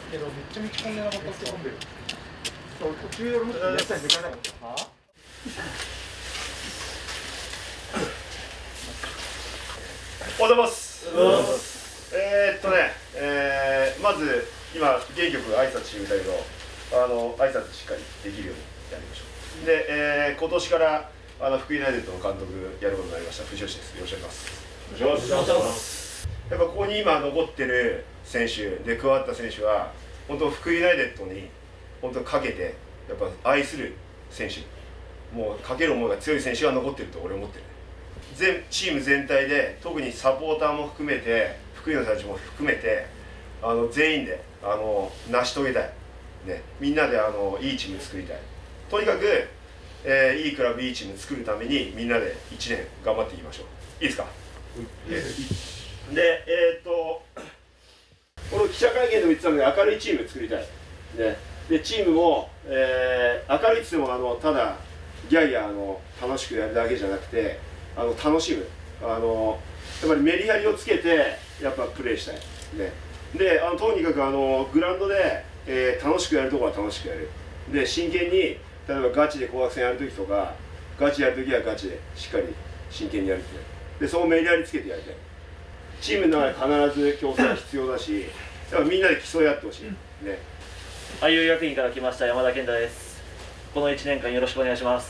けどめっちゃ道込んでなかったって込んでる。途中俺もやったり抜かない。 おはようございます。まず今原曲挨拶してみたけど、挨拶しっかりできるようにやりましょう。で、今年から福井ユナイテッドの監督やることになりました藤吉です。よろしくお願いします。よろしくお願いします。やっぱここに今残ってる選手で加わった選手は本当福井ユナイテッドに本当かけてやっぱ愛する選手、もうかける思いが強い選手が残ってると俺は思ってる。チーム全体で特にサポーターも含めて福井の人たちも含めて全員で成し遂げたい、ね、みんなでいいチーム作りたい。とにかく、いいクラブいいチーム作るためにみんなで1年頑張っていきましょう。いいですか？でこの記者会見でも言ってたので明るいチーム作りたい、ね、でチームも、明るいって言ってもただギャイヤ楽しくやるだけじゃなくて楽しむやっぱりメリハリをつけてやっぱプレーしたい、ね、でとにかくグラウンドで、楽しくやるところは楽しくやる。で真剣に例えばガチで紅白戦やるときとかガチやるときはガチでしっかり真剣にやるって。でそのメリハリつけてやりたい。チームの中で必ず競争が必要だしやっぱみんなで競い合ってほしい、ね。 愛友学院から来ました山田健太です。この1年間よろしくお願いします。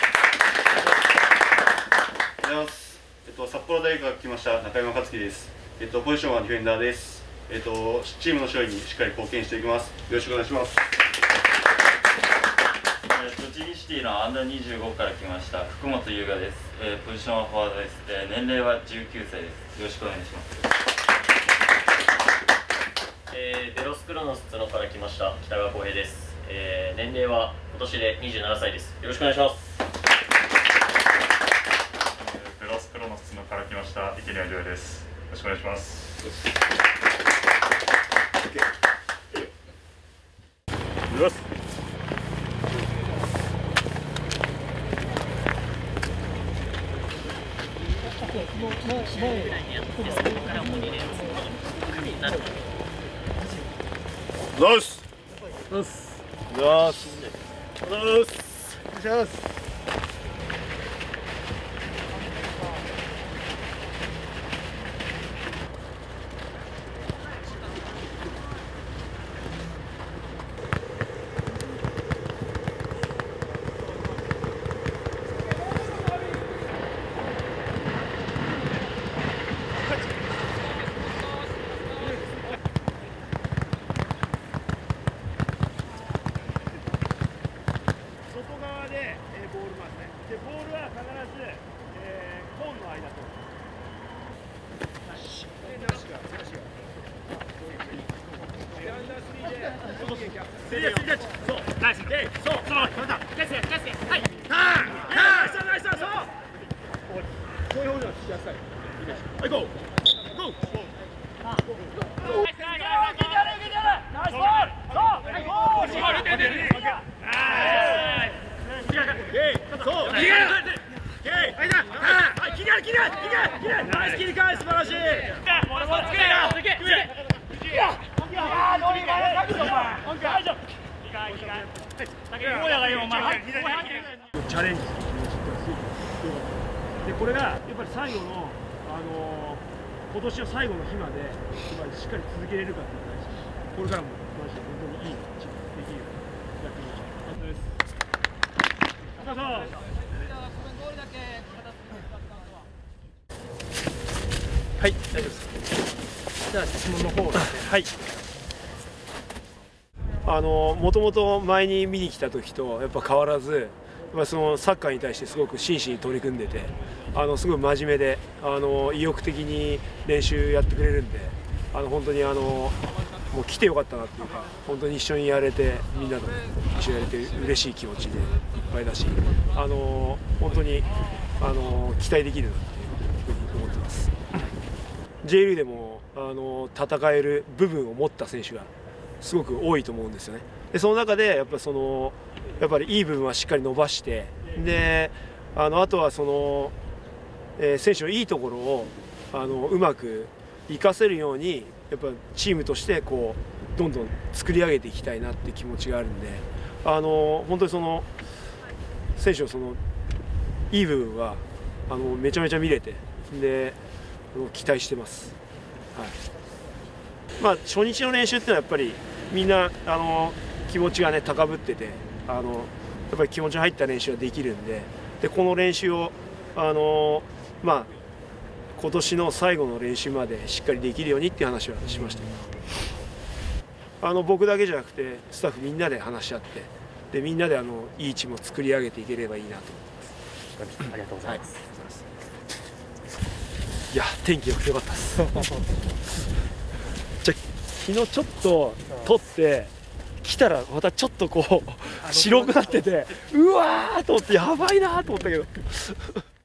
おはようございます。札幌大学から来ました中山克樹です。ポジションはディフェンダーです。チームの勝利にしっかり貢献していきます。よろしくお願いします。 栃木シティのアンダー25から来ました福本優雅です。ポジションはフォワードです。年齢は19歳です。よろしくお願いします。 ベロスクロノス角から来ました北川浩平です。年齢は今年で27歳です。よろしくお願いします。 ベロスクロノス角から来ました池谷亮です。よろしくお願いします。 チャレンジする気持ちってすごく強かったで、これがやっぱり最後の、今年の最後の日までしっかり続けれるかっていうのが大事。これからもマジで本当にいいチームできるようにやっていきましょう。本当です。ありがとう。はい、大丈夫です。じゃあ質問の方ですね。はい。もともと前に見に来た時とやっぱ変わらず、そのサッカーに対してすごく真摯に取り組んでて、すごい真面目で意欲的に練習やってくれるんで、本当にもう来てよかったなっていうか、本当に一緒にやれてみんなと一緒にやれて嬉しい気持ちでいっぱいだし、本当に期待できるなっていうふうに思ってます。J リーグでも戦える部分を持った選手がすごく多いと思うんですよね。でその中でやっぱりいい部分はしっかり伸ばして、であとは選手のいいところをうまく活かせるようにやっぱチームとしてこどんどん作り上げていきたいなって気持ちがあるんで、本当にその選手のそのいい部分はめちゃめちゃ見れて、で期待してます。はい、初日の練習っていうのはやっぱりみんな気持ちがね高ぶってて、やっぱり気持ちの入った練習ができるんで、この練習を今年の最後の練習までしっかりできるようにっていう話はしました。僕だけじゃなくてスタッフみんなで話し合って、でみんなでいいチームを作り上げていければいいなと思います。 ありがとうございます。 いや天気良くてよかったですじゃ昨日ちょっと撮って来たらまたちょっとこう白くなってて、うわーと思ってやばいなと思ったけど